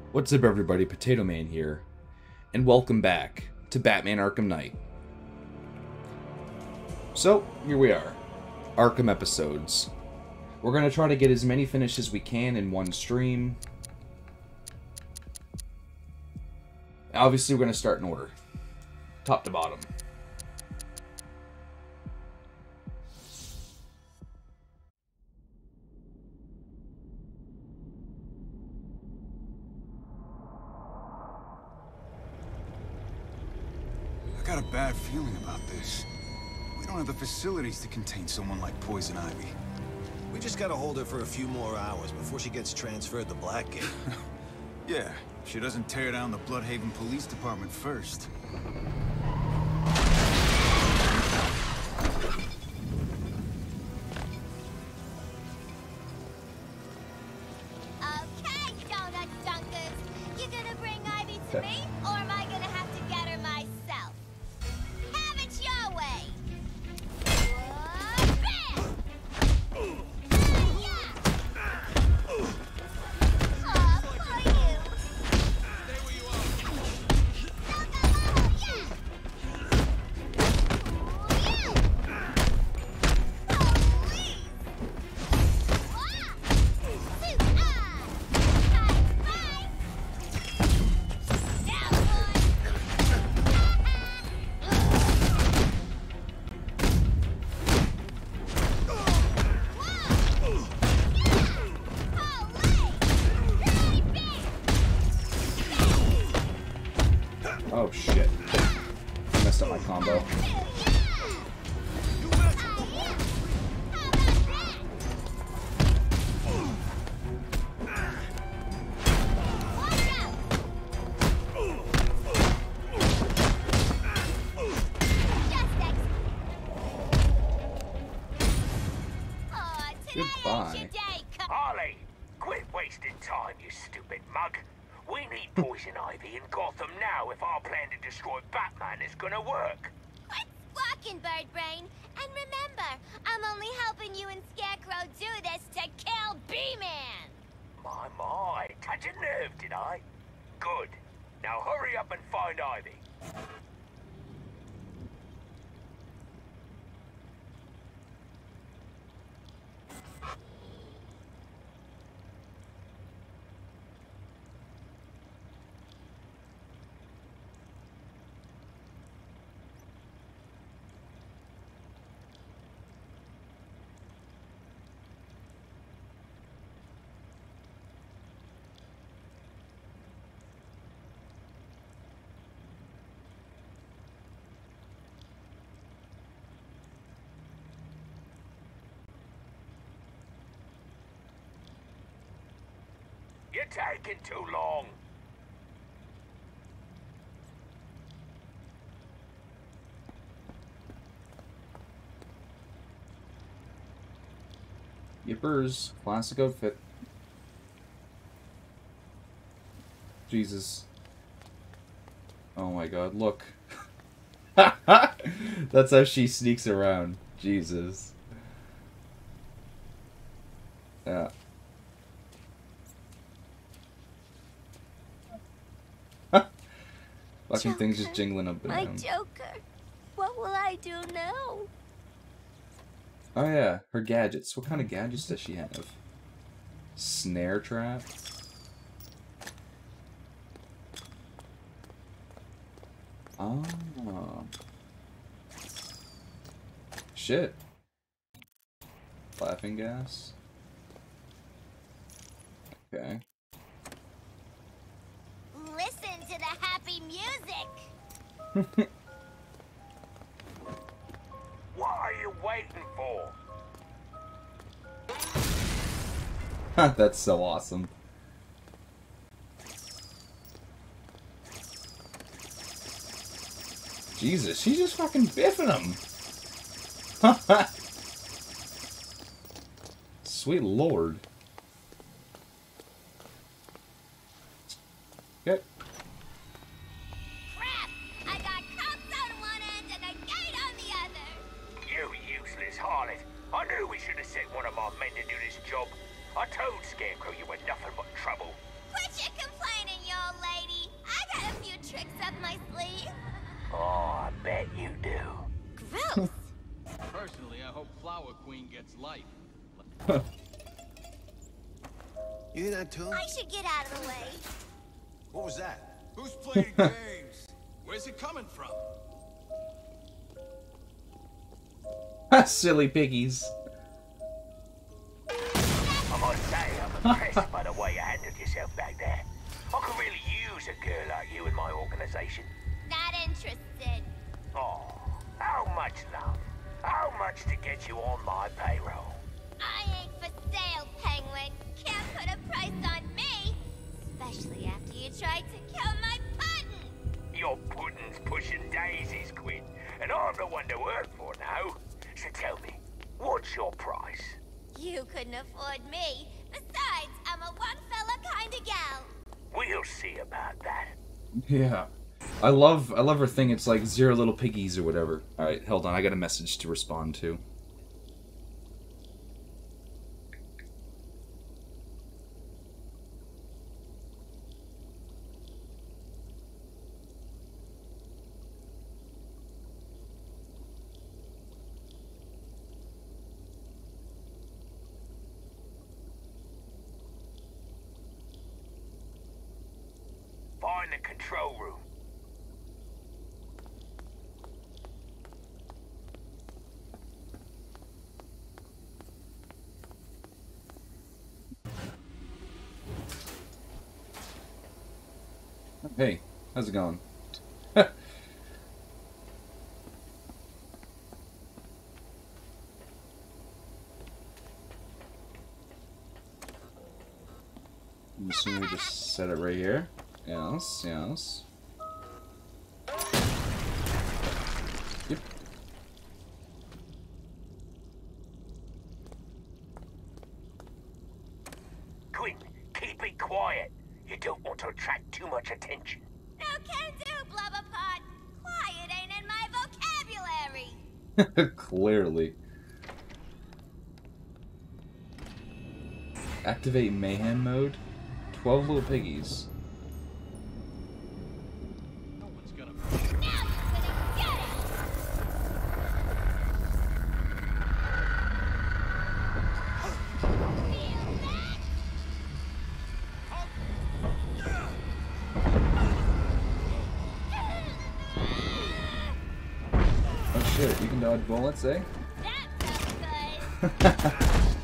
What's up everybody, Potato Man here, and welcome back to Batman Arkham Knight. So, here we are, Arkham episodes. We're going to try to get as many finishes as we can in one stream. Obviously we're going to start in order, top to bottom. I got a bad feeling about this. We don't have the facilities to contain someone like Poison Ivy. We just gotta hold her for a few more hours before she gets transferred to Blackgate. Yeah, if she doesn't tear down the Bloodhaven Police Department first. Okay, donut dunkers. You gonna bring Ivy to me, or am I gonna have to get her myself? Have it your way. Bam! Hi-ya! Aw, for you. Stay where you are. Yeah. Police. Oh shit. I messed up my combo. Goodbye. Harley, quit wasting time, you stupid mug. We need Poison Ivy in Gotham now if our plan to destroy Batman is gonna work. Quit squawking, Bird Brain. And remember, I'm only helping you and Scarecrow do this to kill B-Man. My, touch a nerve, did I? Good. Now hurry up and find Ivy. You're taking too long. Yippers, classic outfit. Jesus. Oh my god, look. That's how she sneaks around. Jesus. Yeah. Fucking things just jingling up and My down. Joker. What will I do now? Oh yeah, her gadgets. What kind of gadgets does she have? Snare trap? Oh. Shit. Laughing gas? Okay. Listen to the happy music. What are you waiting for? That's so awesome. Jesus, she's just fucking biffing him. Sweet lord. Okay. Crap! I got cops on one end and a gate on the other. You useless harlot. I knew we should have sent one of our men to do this job. I told Scarecrow you were nothing but trouble. Quit your complaining, old lady. I got a few tricks up my sleeve. Oh, I bet you do. Gross. Personally, I hope Flower Queen gets life. You hear that too? I should get out of the way. What was that? Who's playing games? Where's it coming from? Silly piggies. I must say, I'm impressed by the way you handled yourself back there. I could really use a girl like you in my organization. Not interested. Oh, how much love? How much to get you on my payroll? I ain't for sale, Penguin. Can't put a price on me. Especially after you tried to kill my puddin'. Your puddin's pushing daisies, Quinn, and I'm the one to work for now. So tell me, what's your price? You couldn't afford me. Besides, I'm a one-fella kind of gal. We'll see about that. Yeah. I love her thing. It's like 0 little piggies or whatever. Alright, hold on. I got a message to respond to. Find the control room. Hey, how's it going? I'm assuming we just set it right here. Yes, yes. Yep. Quinn, keep it quiet. You don't want to attract too much attention. No can do, Blubberpod. Quiet ain't in my vocabulary. Clearly. Activate mayhem mode. 12 little piggies. No one's gonna. Now you're gonna get it. Feel that? Oh shit, you can dodge bullets, eh? That felt good.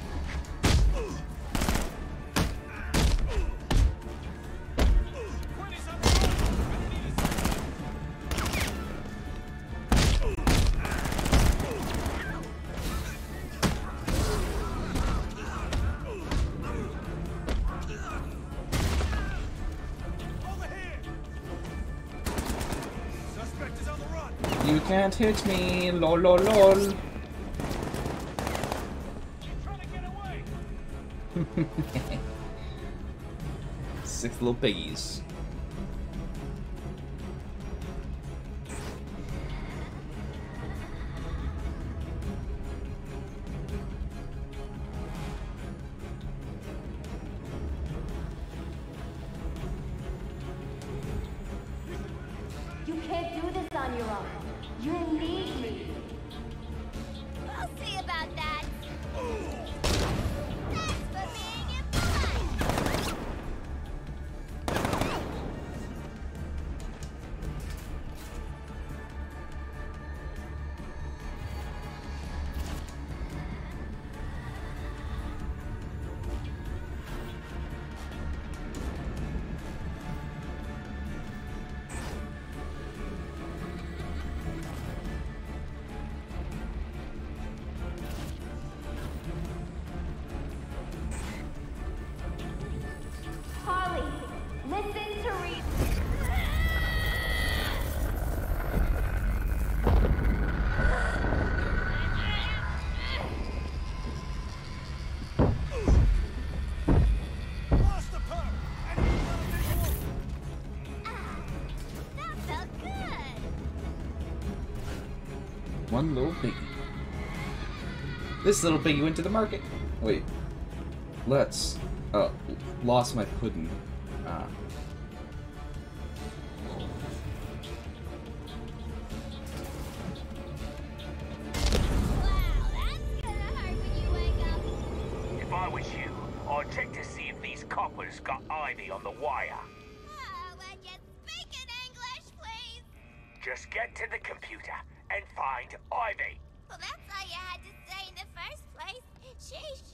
Suspect is on the run. You can't hit me, lol lol lol. Trying to get away. 6 little piggies. You can't do this on your own. You need me. We'll see about that. Thanks for being impolite. Harley, listen to reason. Lost the perk. I need another visual. That felt good. 1 little piggy. This little piggy went to the market. Wait. Let's. Oh, lost my pudding. Ah. I was you, I'd check to see if these coppers got Ivy on the wire. Oh, would you speak in English, please? Just get to the computer and find Ivy. Well, that's all you had to say in the first place. Sheesh.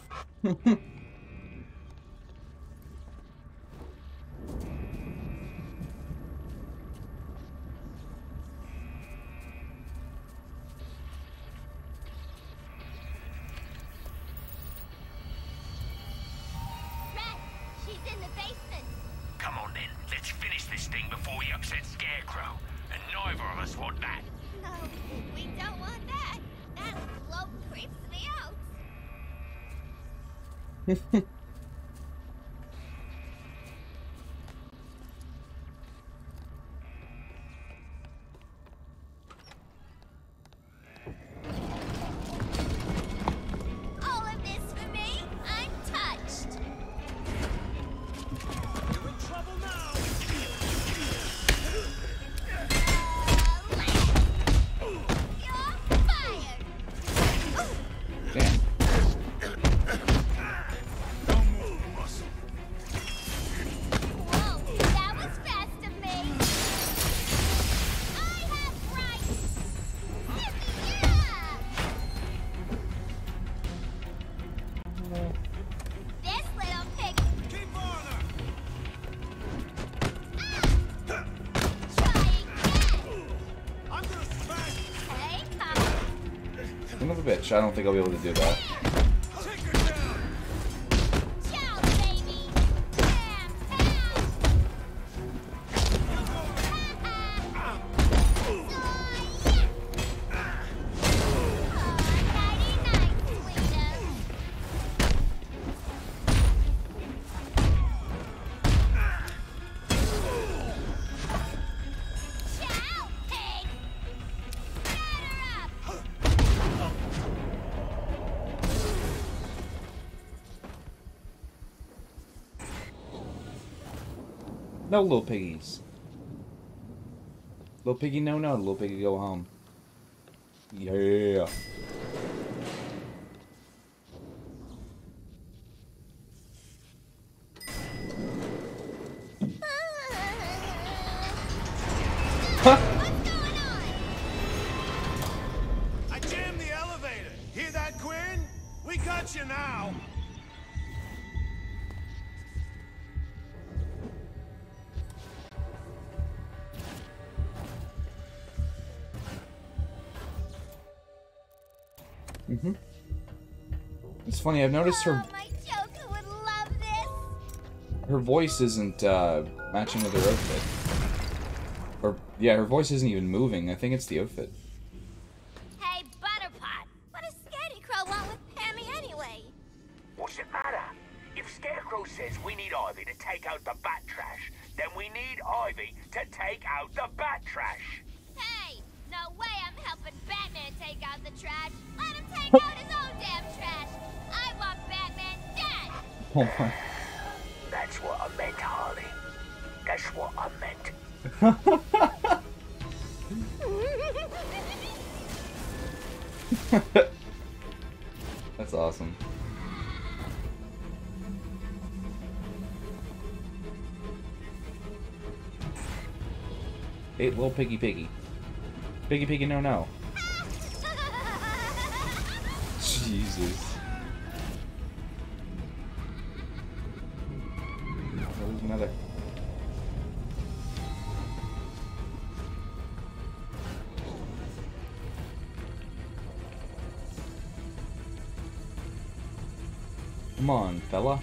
Red, she's in the basement. Come on then, let's finish this thing before we upset Scarecrow. And neither of us want that. No, we don't want that. That bloke creeps me out. All of this for me? I'm touched. You're in trouble now. You're fired. Damn. Don't move, muscle. Whoa, that was fast of me. I have rights. Yeah. This little pig. Keep on her. Try again. I'm gonna smash. Hey, Pop. Son of a bitch. I don't think I'll be able to do that. Take her down. Ciao, baby. Bam, bam. No, little piggies. Little piggy, no, no. Little piggy, go home. Yeah. What's going on? I jammed the elevator. Hear that, Quinn? We got you now. It's funny, I've noticed her Oh, my Joker would love this. her voice isn't matching with her outfit. Or yeah, her voice isn't even moving. I think it's the outfit. Hey, Butterpot, what does Scarecrow want with Pammy anyway? What's it matter? If Scarecrow says we need Ivy to take out the bat trash, then we need Ivy to take out the bat trash. Hey, no way I'm helping Batman take out the trash. Let him take out his own damn trash. I want Batman dead. Oh my. That's what I meant, Harley. That's what I meant. That's awesome. Hey, little piggy piggy. Piggy piggy, no, no. Jesus. There's another. Come on, fella.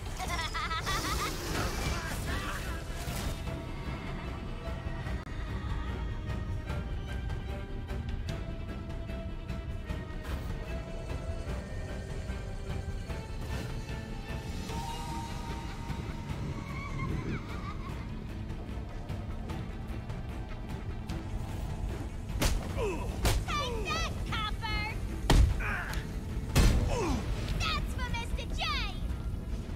Take that, copper. That's for Mr. J.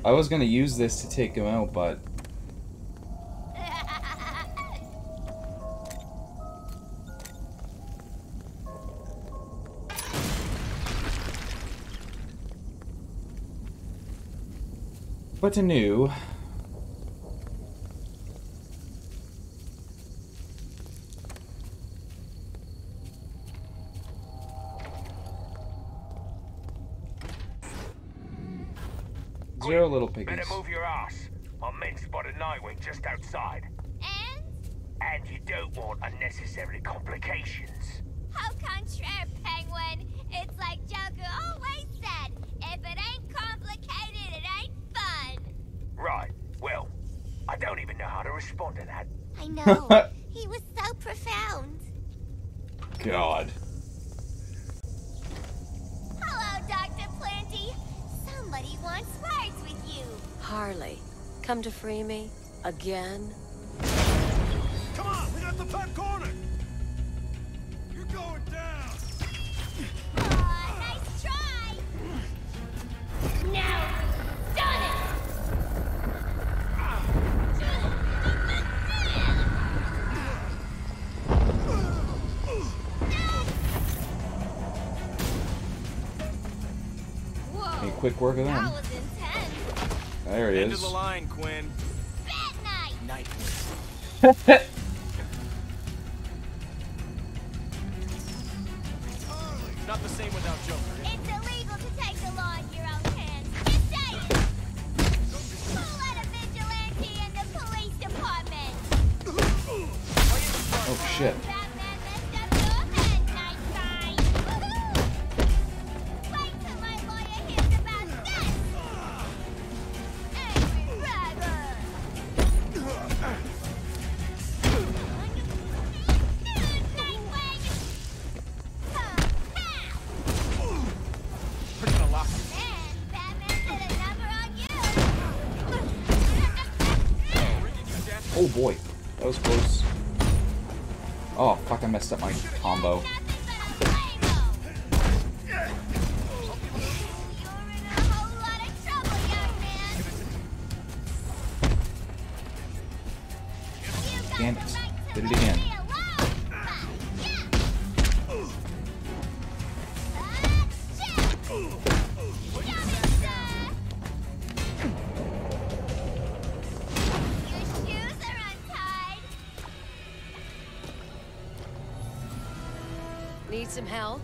I was gonna use this to take him out, but... But anew... Zero little piggies. Better move your ass. My men spotted Nightwing just outside. And? And you don't want unnecessary complications. Au contraire, Penguin. It's like Joker always said. If it ain't complicated, it ain't fun. Right. Well, I don't even know how to respond to that. I know. He was so profound. God. Hello, Dr. Planty. Somebody wants words with you. Harley, come to free me? Again? Come on, we got the back corner. You're going down. Aw, nice try. Now, done it. Whoa, Hey, quick work of that them. was intense. There he End of is. the line, Quinn. Bat night. Night. Not the same without Joker. It's illegal to take the law in your own hands. Just saying. Who let a vigilante in the police department? Oh shit. Batman messed up your head, Night Guy. Woohoo! Wait till my lawyer hears about this. Angry bragger. Nightwing. Pretty gonna lock you. And Batman did a number on you. Oh boy. That was close. Oh fuck, I messed up my combo. Nothing but a flame-o. You're in a whole lot of trouble, young man. You got Damn the it. right to Did it leave again. me alone. Yeah. Coming, sir. Your shoes are untied. Need some help?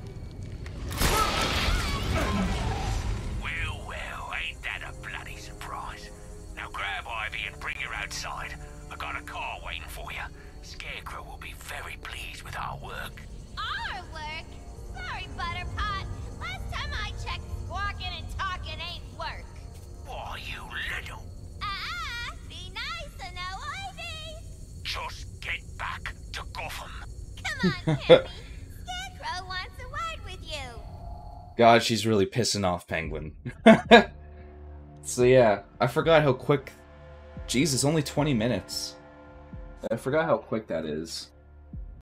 Well, ain't that a bloody surprise? Now grab Ivy and bring her outside. I got a car waiting for you. Scarecrow will be very pleased with our work. Our work? Sorry, Butterpot. Last time I checked, walking and talking ain't work. Why, you little... Be nice, no Ivy. Just get back to Gotham. Come on, Penny. Scarecrow wants a word with you. God, she's really pissing off Penguin. So yeah, I forgot how quick... Jesus, only 20 minutes. I forgot how quick that is.